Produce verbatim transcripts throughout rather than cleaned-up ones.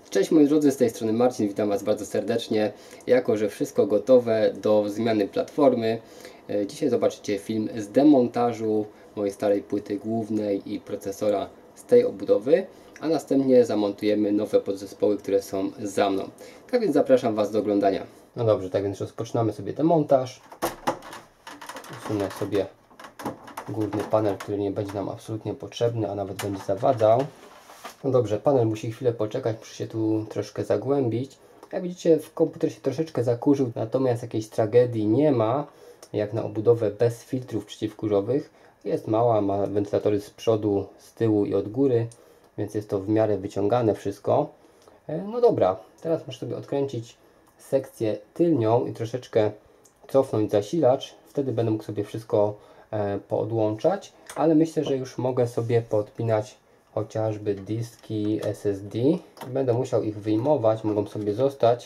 Cześć moi drodzy, z tej strony Marcin, witam Was bardzo serdecznie. Jako że wszystko gotowe do zmiany platformy, dzisiaj zobaczycie film z demontażu mojej starej płyty głównej i procesora z tej obudowy, a następnie zamontujemy nowe podzespoły, które są za mną. Tak więc zapraszam Was do oglądania. No dobrze, tak więc rozpoczynamy sobie demontaż. Usunę sobie górny panel, który nie będzie nam absolutnie potrzebny, a nawet będzie zawadzał. No dobrze, panel musi chwilę poczekać, muszę się tu troszkę zagłębić. Jak widzicie, w komputer się troszeczkę zakurzył, natomiast jakiejś tragedii nie ma, jak na obudowę bez filtrów przeciwkurzowych. Jest mała, ma wentylatory z przodu, z tyłu i od góry, więc jest to w miarę wyciągane wszystko. No dobra, teraz muszę sobie odkręcić sekcję tylnią i troszeczkę cofnąć zasilacz. Wtedy będę mógł sobie wszystko poodłączać, ale myślę, że już mogę sobie podpinać chociażby dyski S S D. Będę musiał ich wyjmować, mogą sobie zostać,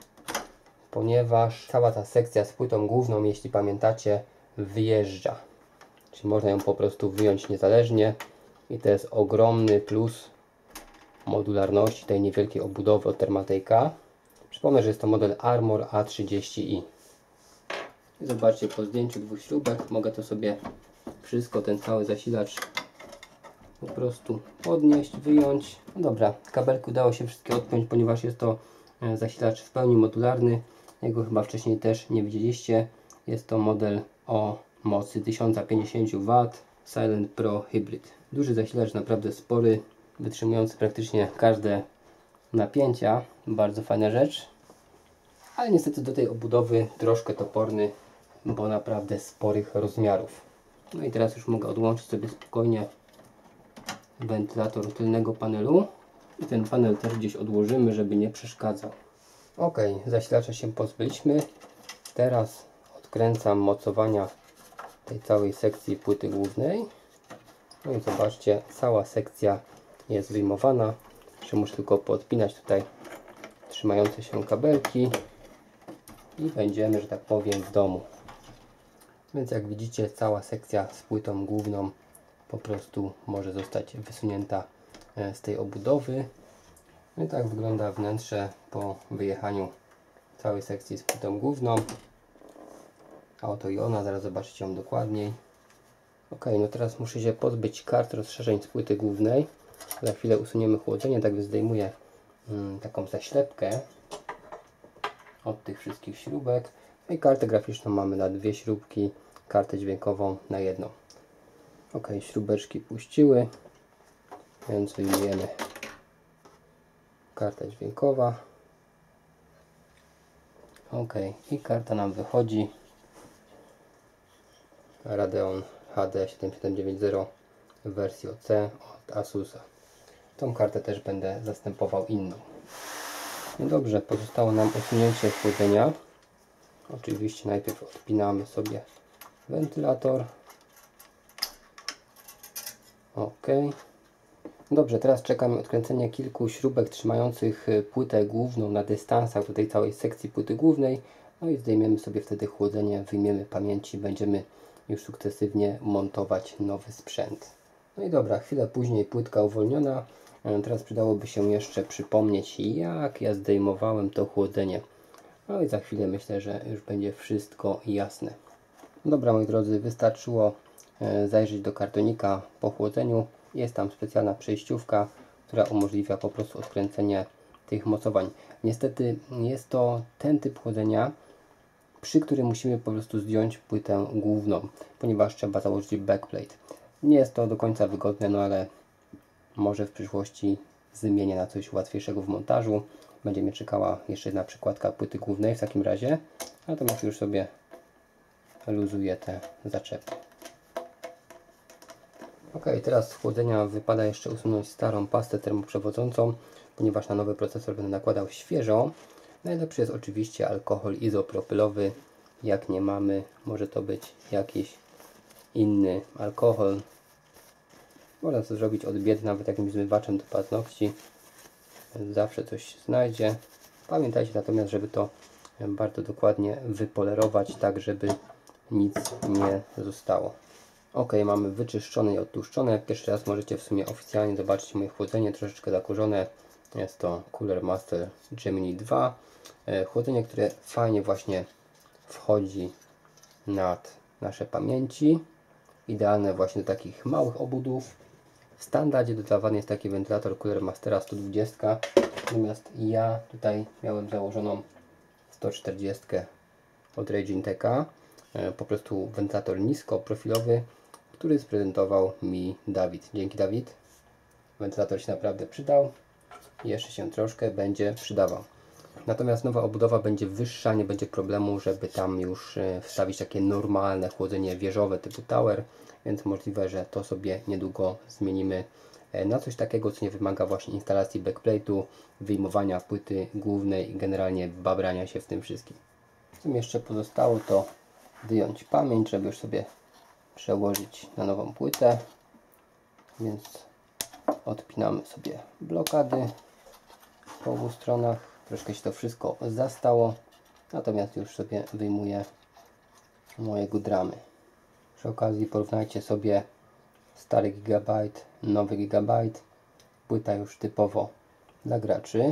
ponieważ cała ta sekcja z płytą główną, jeśli pamiętacie, wyjeżdża. Czyli można ją po prostu wyjąć niezależnie i to jest ogromny plus modularności tej niewielkiej obudowy od Thermaltake'a. Przypomnę, że jest to model Armor A trzydzieści i. Zobaczcie, po zdjęciu dwóch śrubek mogę to sobie wszystko, ten cały zasilacz po prostu podnieść, wyjąć. No dobra, kabelki udało się wszystkie odpiąć, ponieważ jest to zasilacz w pełni modularny. Jego chyba wcześniej też nie widzieliście. Jest to model o mocy tysiąc pięćdziesiąt watów Silent Pro Hybrid. Duży zasilacz, naprawdę spory, wytrzymujący praktycznie każde napięcia. Bardzo fajna rzecz. Ale niestety do tej obudowy troszkę toporny, bo naprawdę sporych rozmiarów. No i teraz już mogę odłączyć sobie spokojnie wentylator tylnego panelu i ten panel też gdzieś odłożymy, żeby nie przeszkadzał. Ok, zasilacza się pozbyliśmy. Teraz odkręcam mocowania tej całej sekcji płyty głównej. No i zobaczcie, cała sekcja jest wyjmowana. Jeszcze muszę tylko podpinać tutaj trzymające się kabelki i będziemy, że tak powiem, w domu. Więc jak widzicie, cała sekcja z płytą główną po prostu może zostać wysunięta z tej obudowy. No i tak wygląda wnętrze po wyjechaniu całej sekcji z płytą główną. A oto i ona, zaraz zobaczycie ją dokładniej. Ok, no teraz muszę się pozbyć kart rozszerzeń z płyty głównej. Za chwilę usuniemy chłodzenie, tak więc zdejmuję mm, taką zaślepkę od tych wszystkich śrubek. No i kartę graficzną mamy na dwie śrubki, kartę dźwiękową na jedną. Ok, śrubeczki puściły, więc wyjmujemy kartę dźwiękowa. Ok, i karta nam wychodzi. Radeon H D siedem siedem dziewięć zero w wersji O C od Asusa. Tą kartę też będę zastępował inną. No dobrze, pozostało nam usunięcie chłodzenia. Oczywiście najpierw odpinamy sobie wentylator. Ok. Dobrze, teraz czekamy odkręcenie kilku śrubek trzymających płytę główną na dystansach do tej całej sekcji płyty głównej. No i zdejmiemy sobie wtedy chłodzenie, wyjmiemy pamięci, będziemy już sukcesywnie montować nowy sprzęt. No i dobra, chwilę później płytka uwolniona. Teraz przydałoby się jeszcze przypomnieć, jak ja zdejmowałem to chłodzenie. No i za chwilę myślę, że już będzie wszystko jasne. Dobra moi drodzy, wystarczyło zajrzeć do kartonika po chłodzeniu. Jest tam specjalna przejściówka, która umożliwia po prostu odkręcenie tych mocowań. Niestety jest to ten typ chłodzenia, przy którym musimy po prostu zdjąć płytę główną, ponieważ trzeba założyć backplate. Nie jest to do końca wygodne, no ale może w przyszłości zmienię na coś łatwiejszego w montażu. Będzie mnie czekała jeszcze jedna przykładka płyty głównej w takim razie. Natomiast już sobie luzuję te zaczepy. Ok, teraz z chłodzenia wypada jeszcze usunąć starą pastę termoprzewodzącą, ponieważ na nowy procesor będę nakładał świeżą. Najlepszy jest oczywiście alkohol izopropylowy. Jak nie mamy, może to być jakiś inny alkohol. Można to zrobić od biedy, nawet jakimś zmywaczem do paznokci. Zawsze coś się znajdzie. Pamiętajcie natomiast, żeby to bardzo dokładnie wypolerować, tak żeby nic nie zostało. Ok, mamy wyczyszczone i odtłuszczone. Pierwszy raz możecie w sumie oficjalnie zobaczyć moje chłodzenie, troszeczkę zakurzone. Jest to Cooler Master Gemini dwa. Chłodzenie, które fajnie właśnie wchodzi nad nasze pamięci. Idealne właśnie do takich małych obudów. W standardzie dodawany jest taki wentylator Cooler Mastera sto dwadzieścia. Natomiast ja tutaj miałem założoną sto czterdzieści od Reginteka. Po prostu wentylator niskoprofilowy, który sprezentował mi Dawid. Dzięki, Dawid. Wentylator się naprawdę przydał i jeszcze się troszkę będzie przydawał. Natomiast nowa obudowa będzie wyższa, nie będzie problemu, żeby tam już wstawić takie normalne chłodzenie wieżowe typu tower, więc możliwe, że to sobie niedługo zmienimy na coś takiego, co nie wymaga właśnie instalacji backplate'u, wyjmowania płyty głównej i generalnie babrania się w tym wszystkim. Co mi jeszcze pozostało, to wyjąć pamięć, żeby już sobie przełożyć na nową płytę, więc odpinamy sobie blokady po obu stronach. Troszkę się to wszystko zastało, natomiast już sobie wyjmuję moje gudramy. Przy okazji porównajcie sobie stary Gigabyte, nowy Gigabyte. Płyta już typowo dla graczy.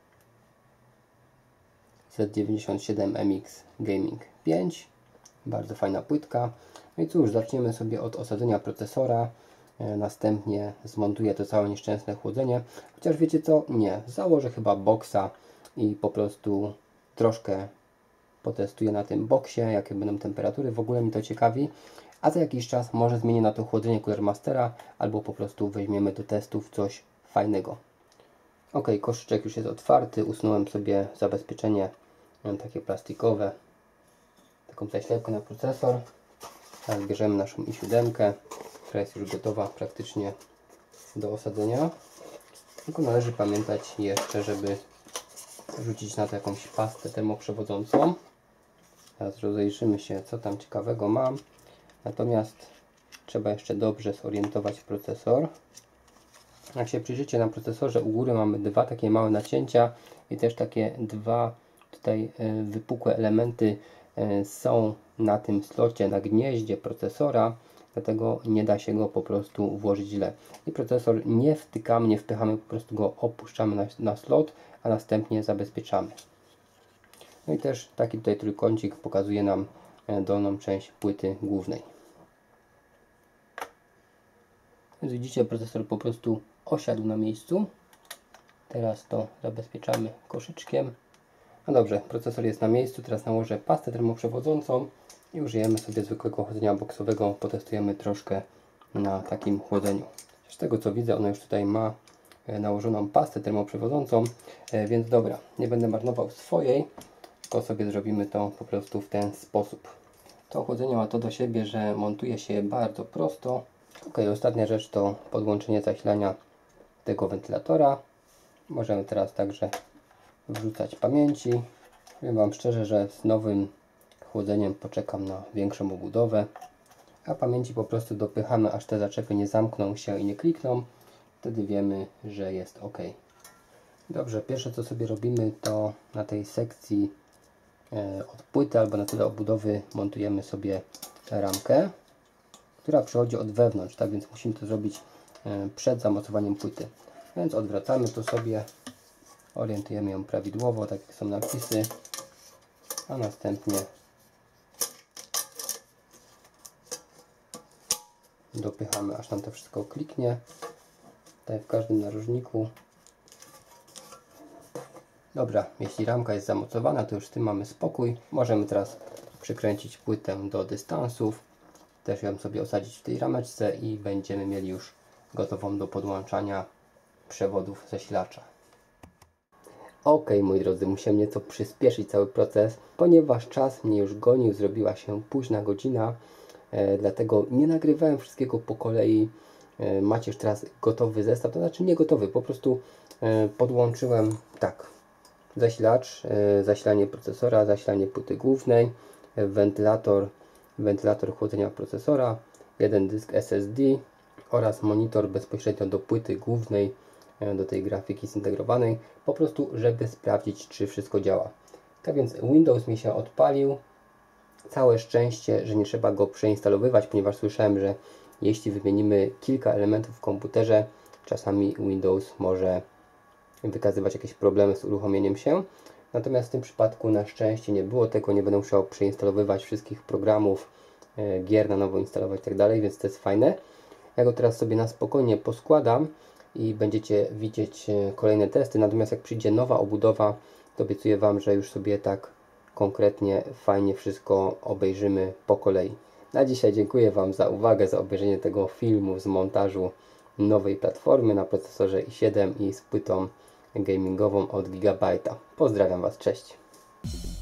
Z dziewięćdziesiąt siedem M X Gaming pięć. Bardzo fajna płytka. No i cóż, zaczniemy sobie od osadzenia procesora. Następnie zmontuję to całe nieszczęsne chłodzenie. Chociaż wiecie co? Nie. Założę chyba boxa i po prostu troszkę potestuję na tym boksie, jakie będą temperatury. W ogóle mi to ciekawi. A za jakiś czas może zmienię na to chłodzenie Cooler Mastera, albo po prostu weźmiemy do testów coś fajnego. Ok, koszyczek już jest otwarty. Usunąłem sobie zabezpieczenie takie plastikowe. Taką zaślepkę na procesor. Teraz bierzemy naszą i siedem, która jest już gotowa praktycznie do osadzenia. Tylko należy pamiętać jeszcze, żeby rzucić na to jakąś pastę termoprzewodzącą. Teraz rozejrzymy się, co tam ciekawego mam. Natomiast trzeba jeszcze dobrze zorientować procesor. Jak się przyjrzycie, na procesorze u góry mamy dwa takie małe nacięcia i też takie dwa tutaj wypukłe elementy są na tym slocie, na gnieździe procesora, dlatego nie da się go po prostu włożyć źle. I procesor nie wtykamy, nie wpychamy, po prostu go opuszczamy na, na slot, a następnie zabezpieczamy. No i też taki tutaj trójkącik pokazuje nam dolną część płyty głównej. Więc widzicie, procesor po prostu osiadł na miejscu. Teraz to zabezpieczamy koszyczkiem. No dobrze, procesor jest na miejscu, teraz nałożę pastę termoprzewodzącą i użyjemy sobie zwykłego chłodzenia boksowego. Potestujemy troszkę na takim chłodzeniu. Z tego co widzę, ono już tutaj ma nałożoną pastę termoprzewodzącą, więc dobra, nie będę marnował swojej, tylko sobie zrobimy to po prostu w ten sposób. To chłodzenie ma to do siebie, że montuje się bardzo prosto. Ok, ostatnia rzecz to podłączenie zasilania tego wentylatora. Możemy teraz także wrzucać pamięci. Powiem Wam szczerze, że z nowym chłodzeniem poczekam na większą obudowę, a pamięci po prostu dopychamy, aż te zaczepy nie zamkną się i nie klikną. Wtedy wiemy, że jest ok. Dobrze, pierwsze co sobie robimy, to na tej sekcji od płyty albo na tyle obudowy montujemy sobie ramkę, która przychodzi od wewnątrz, tak więc musimy to zrobić przed zamocowaniem płyty. Więc odwracamy to sobie, orientujemy ją prawidłowo, tak jak są napisy, a następnie dopychamy, aż nam to wszystko kliknie. Tutaj w każdym narożniku. Dobra, jeśli ramka jest zamocowana, to już z tym mamy spokój. Możemy teraz przykręcić płytę do dystansów, też ją sobie osadzić w tej rameczce i będziemy mieli już gotową do podłączania przewodów zasilacza. Ok, moi drodzy, musiałem nieco przyspieszyć cały proces, ponieważ czas mnie już gonił, zrobiła się późna godzina, e, dlatego nie nagrywałem wszystkiego po kolei. E, macie już teraz gotowy zestaw, to znaczy nie gotowy, po prostu e, podłączyłem tak, zasilacz, e, zasilanie procesora, zasilanie płyty głównej, e, wentylator, wentylator chłodzenia procesora, jeden dysk S S D oraz monitor bezpośrednio do płyty głównej, do tej grafiki zintegrowanej, po prostu żeby sprawdzić, czy wszystko działa. Tak więc Windows mi się odpalił. Całe szczęście, że nie trzeba go przeinstalowywać, ponieważ słyszałem, że jeśli wymienimy kilka elementów w komputerze, czasami Windows może wykazywać jakieś problemy z uruchomieniem się. Natomiast w tym przypadku na szczęście nie było tego, nie będę musiał przeinstalowywać wszystkich programów, e, gier na nowo instalować i tak dalej, więc to jest fajne. Ja go teraz sobie na spokojnie poskładam i będziecie widzieć e, kolejne testy, natomiast jak przyjdzie nowa obudowa, to obiecuję Wam, że już sobie tak konkretnie, fajnie wszystko obejrzymy po kolei. Na dzisiaj dziękuję Wam za uwagę, za obejrzenie tego filmu z montażu nowej platformy na procesorze i siedem i z płytą gamingową od Gigabyte'a. Pozdrawiam Was, cześć!